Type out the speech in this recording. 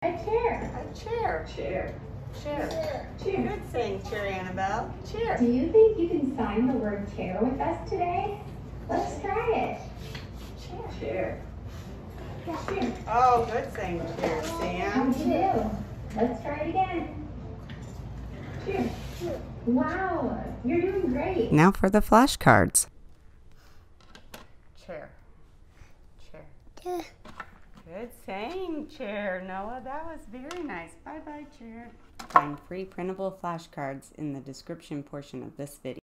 A chair. A chair. Chair. Chair. Chair. Good saying chair, Annabelle. Chair. Do you think you can sign the word chair with us today? Let's try it. Chair. Chair. Oh, good saying chair, How'd Sam. you do? Let's try it again. Chair. Wow, you're doing great. Now for the flashcards. Chair. Chair. Good saying chair, Noah. That was very nice. Bye-bye, chair. Find free printable flashcards in the description portion of this video.